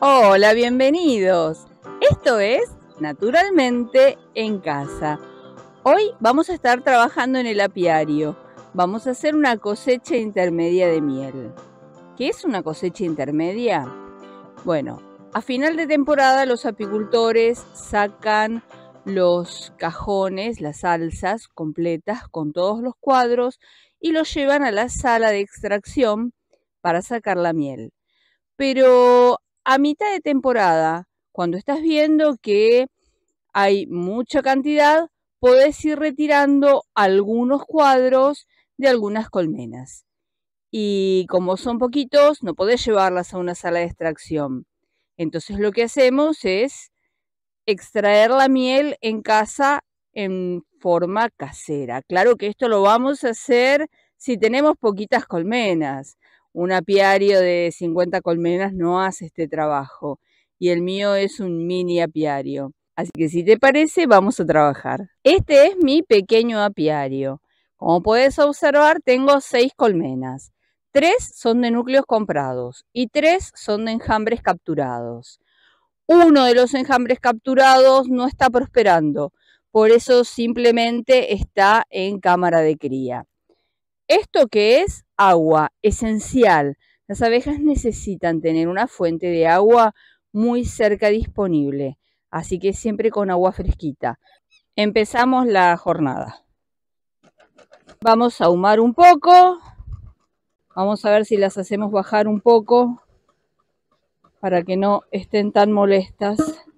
Hola, bienvenidos. Esto es Naturalmente en Casa. Hoy vamos a estar trabajando en el apiario. Vamos a hacer una cosecha intermedia de miel. ¿Qué es una cosecha intermedia? Bueno, a final de temporada los apicultores sacan los cajones, las alzas completas con todos los cuadros y los llevan a la sala de extracción para sacar la miel. Pero a mitad de temporada, cuando estás viendo que hay mucha cantidad, podés ir retirando algunos cuadros de algunas colmenas. Y como son poquitos, no podés llevarlas a una sala de extracción. Entonces lo que hacemos es extraer la miel en casa en forma casera. Claro que esto lo vamos a hacer si tenemos poquitas colmenas. Un apiario de 50 colmenas no hace este trabajo y el mío es un mini apiario. Así que si te parece, vamos a trabajar. Este es mi pequeño apiario. Como puedes observar, tengo 6 colmenas. 3 son de núcleos comprados y 3 son de enjambres capturados. Uno de los enjambres capturados no está prosperando, por eso simplemente está en cámara de cría. ¿Esto qué es? Agua, esencial. Las abejas necesitan tener una fuente de agua muy cerca disponible, así que siempre con agua fresquita. Empezamos la jornada. Vamos a ahumar un poco. Vamos a ver si las hacemos bajar un poco para que no estén tan molestas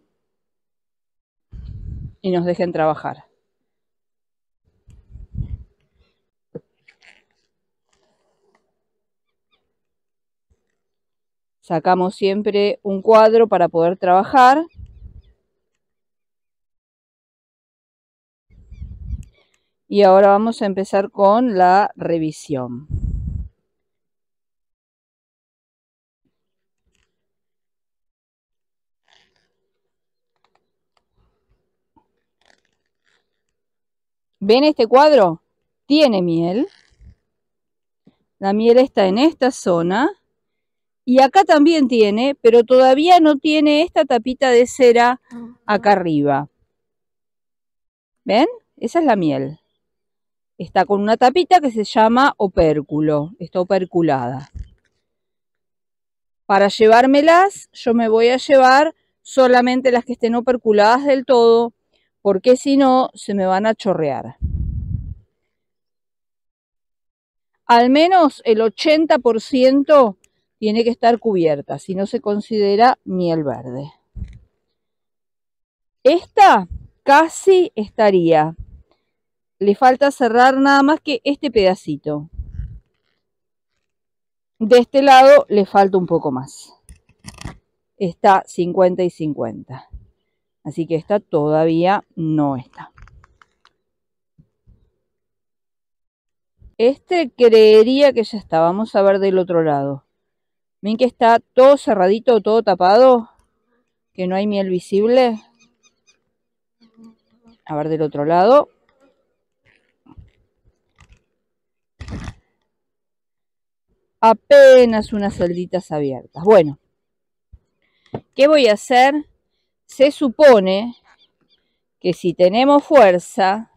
y nos dejen trabajar. Sacamos siempre un cuadro para poder trabajar. Y ahora vamos a empezar con la revisión. ¿Ven este cuadro? Tiene miel. La miel está en esta zona. Y acá también tiene, pero todavía no tiene esta tapita de cera acá arriba. ¿Ven? Esa es la miel. Está con una tapita que se llama opérculo. Está operculada. Para llevármelas, yo me voy a llevar solamente las que estén operculadas del todo, porque si no, se me van a chorrear. Al menos el 80% tiene que estar cubierta, si no se considera miel verde. Esta casi estaría. Le falta cerrar nada más que este pedacito. De este lado le falta un poco más. Está 50 y 50. Así que esta todavía no está. Este creería que ya está. Vamos a ver del otro lado. ¿Ven que está todo cerradito, todo tapado? Que no hay miel visible. A ver del otro lado. Apenas unas celditas abiertas. Bueno, ¿qué voy a hacer? Se supone que si tenemos fuerza,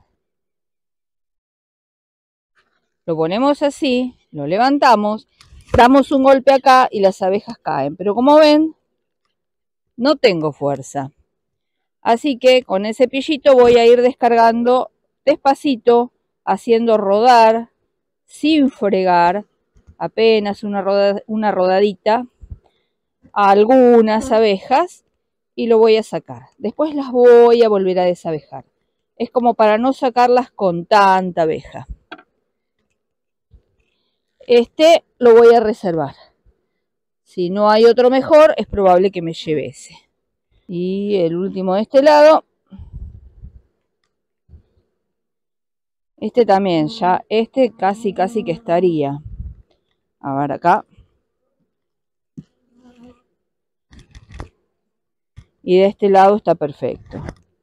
lo ponemos así, lo levantamos, damos un golpe acá y las abejas caen. Pero como ven, no tengo fuerza. Así que con el cepillito voy a ir descargando despacito, haciendo rodar, sin fregar, apenas una rodadita, a algunas abejas y lo voy a sacar. Después las voy a volver a desabejar. Es como para no sacarlas con tanta abeja. Este lo voy a reservar. Si no hay otro mejor, es probable que me lleve ese. Y el último de este lado. Este también, ya este casi que estaría. A ver acá. Y de este lado está perfecto.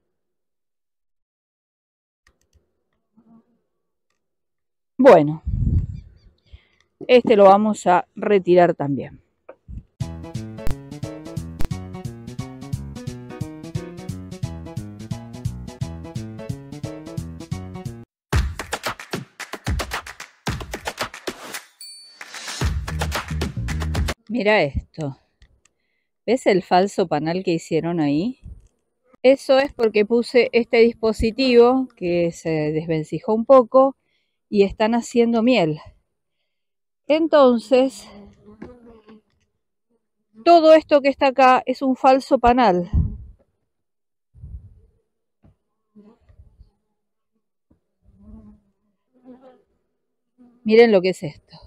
Bueno, este lo vamos a retirar también. Mira esto. ¿Ves el falso panal que hicieron ahí? Eso es porque puse este dispositivo que se desvencijó un poco y están haciendo miel. Entonces, todo esto que está acá es un falso panal. Miren lo que es esto.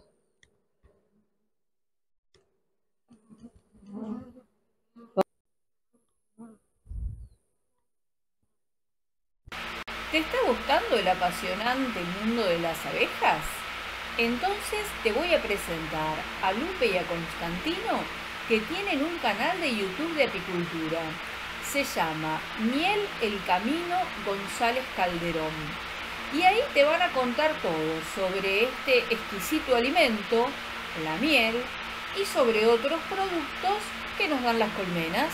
¿Te está gustando el apasionante mundo de las abejas? Entonces te voy a presentar a Lupe y a Constantino, que tienen un canal de YouTube de apicultura. Se llama Miel El Camino González Calderón. Y ahí te van a contar todo sobre este exquisito alimento, la miel, y sobre otros productos que nos dan las colmenas.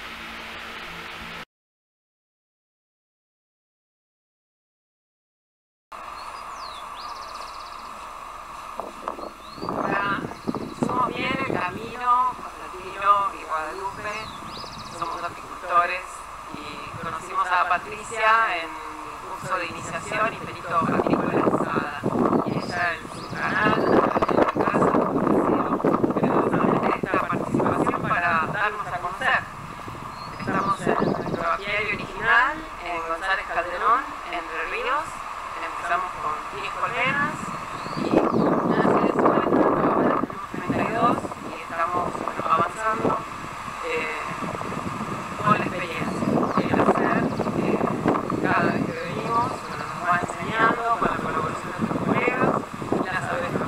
Hola, somos Miel El Camino, Constantino y Guadalupe. Somos apicultores y conocimos a Patricia en un curso de iniciación y perito apícola en Sada. Y ella en su canal, en casa, ofreció generosamente esta participación para darnos a conocer. Estamos en nuestro apiario original, en González Calderón, Entre Ríos. Empezamos con 10 colmenas y una serie de ahora tenemos 32 y estamos avanzando con la experiencia. El hacer, cada vez que venimos, nos va enseñando con la colaboración de nuestros colegas y las abejas.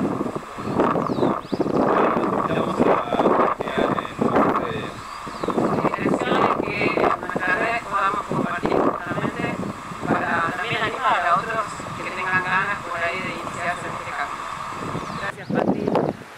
La intención es que en nuestra red podamos compartir justamente para también animar a otros que tengan ganas por ahí de iniciarse en este camino. Gracias, Pati.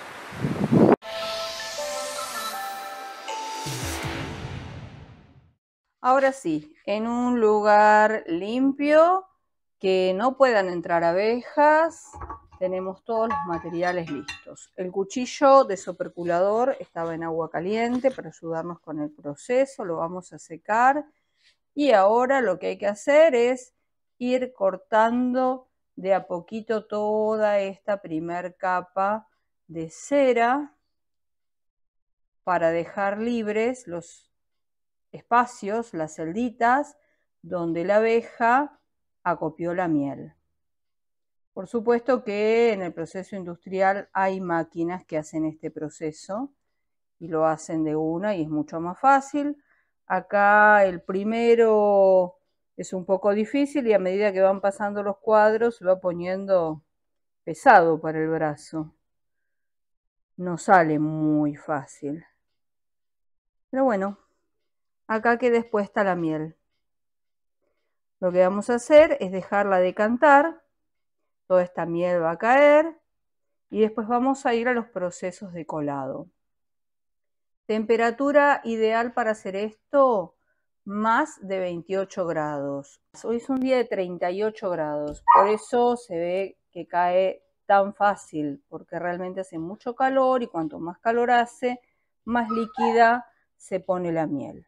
Ahora sí, en un lugar limpio, que no puedan entrar abejas, tenemos todos los materiales listos. El cuchillo desoperculador estaba en agua caliente para ayudarnos con el proceso, lo vamos a secar. Y ahora lo que hay que hacer es ir cortando de a poquito toda esta primer capa de cera para dejar libres los espacios, las celditas, donde la abeja acopió la miel. Por supuesto que en el proceso industrial hay máquinas que hacen este proceso y lo hacen de una y es mucho más fácil. Acá el primero es un poco difícil y a medida que van pasando los cuadros se va poniendo pesado para el brazo. No sale muy fácil. Pero bueno, acá que después está la miel. Lo que vamos a hacer es dejarla decantar, toda esta miel va a caer y después vamos a ir a los procesos de colado. Temperatura ideal para hacer esto, más de 28 grados. Hoy es un día de 38 grados, por eso se ve que cae tan fácil, porque realmente hace mucho calor y cuanto más calor hace, más líquida se pone la miel.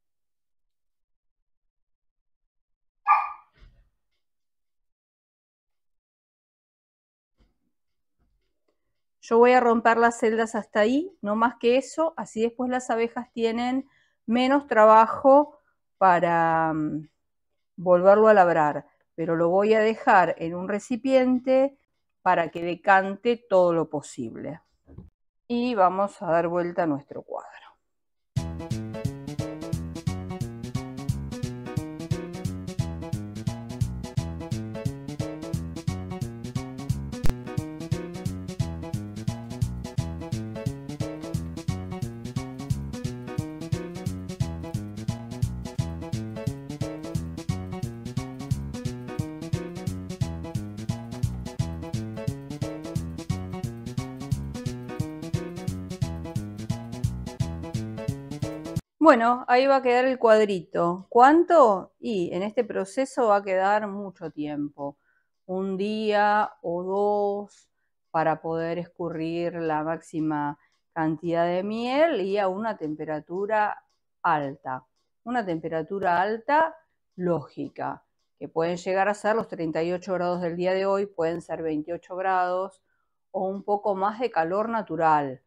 Yo voy a romper las celdas hasta ahí, no más que eso, así después las abejas tienen menos trabajo para volverlo a labrar, pero lo voy a dejar en un recipiente para que decante todo lo posible. Y vamos a dar vuelta a nuestro cuadro. Bueno, ahí va a quedar el cuadrito. ¿Cuánto? Y en este proceso va a quedar mucho tiempo, un día o dos, para poder escurrir la máxima cantidad de miel y a una temperatura alta. Una temperatura alta lógica, que pueden llegar a ser los 38 grados del día de hoy, pueden ser 28 grados o un poco más de calor natural.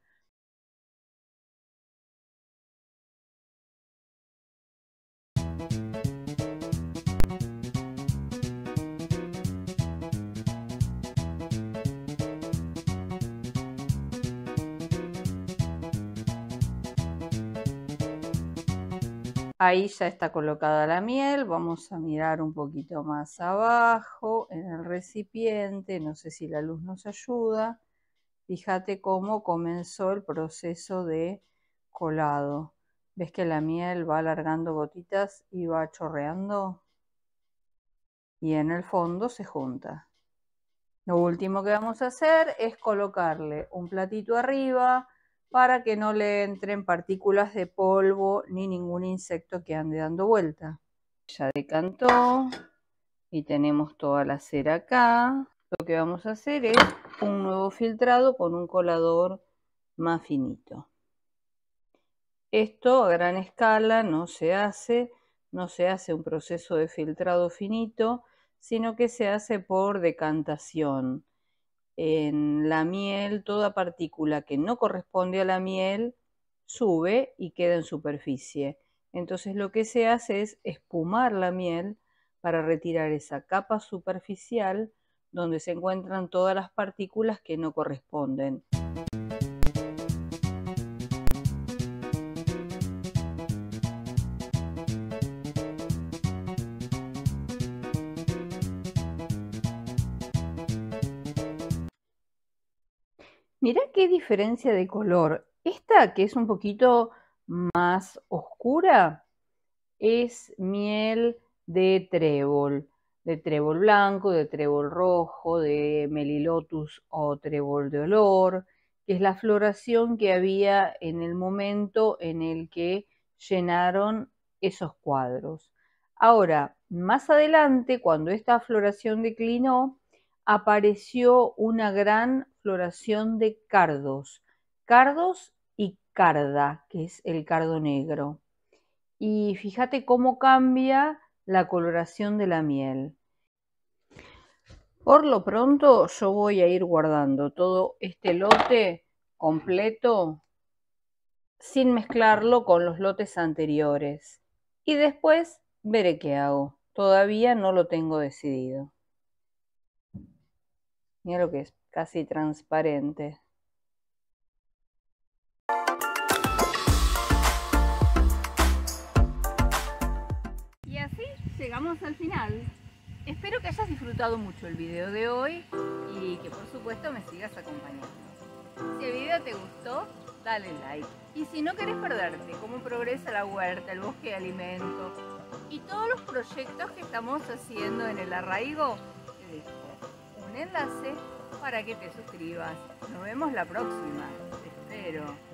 Ahí ya está colocada la miel. Vamos a mirar un poquito más abajo en el recipiente. No sé si la luz nos ayuda. Fíjate cómo comenzó el proceso de colado. ¿Ves que la miel va alargando gotitas y va chorreando? Y en el fondo se junta. Lo último que vamos a hacer es colocarle un platito arriba para que no le entren partículas de polvo ni ningún insecto que ande dando vuelta. Ya decantó y tenemos toda la cera acá. Lo que vamos a hacer es un nuevo filtrado con un colador más finito. Esto a gran escala no se hace un proceso de filtrado finito, sino que se hace por decantación. En la miel, toda partícula que no corresponde a la miel sube y queda en superficie. Entonces lo que se hace es espumar la miel para retirar esa capa superficial donde se encuentran todas las partículas que no corresponden. Mirá qué diferencia de color. Esta, que es un poquito más oscura, es miel de trébol blanco, de trébol rojo, de melilotus o trébol de olor, que es la floración que había en el momento en el que llenaron esos cuadros. Ahora, más adelante, cuando esta floración declinó, apareció una gran floración de cardos y carda, que es el cardo negro. Y fíjate cómo cambia la coloración de la miel. Por lo pronto yo voy a ir guardando todo este lote completo sin mezclarlo con los lotes anteriores. Y después veré qué hago. Todavía no lo tengo decidido. Mira lo que es, casi transparente. Y así llegamos al final. Espero que hayas disfrutado mucho el video de hoy y que por supuesto me sigas acompañando. Si el video te gustó, dale like. Y si no querés perderte cómo progresa la huerta, el bosque de alimentos y todos los proyectos que estamos haciendo en el arraigo, te dejo un enlace para que te suscribas. Nos vemos la próxima. Te espero.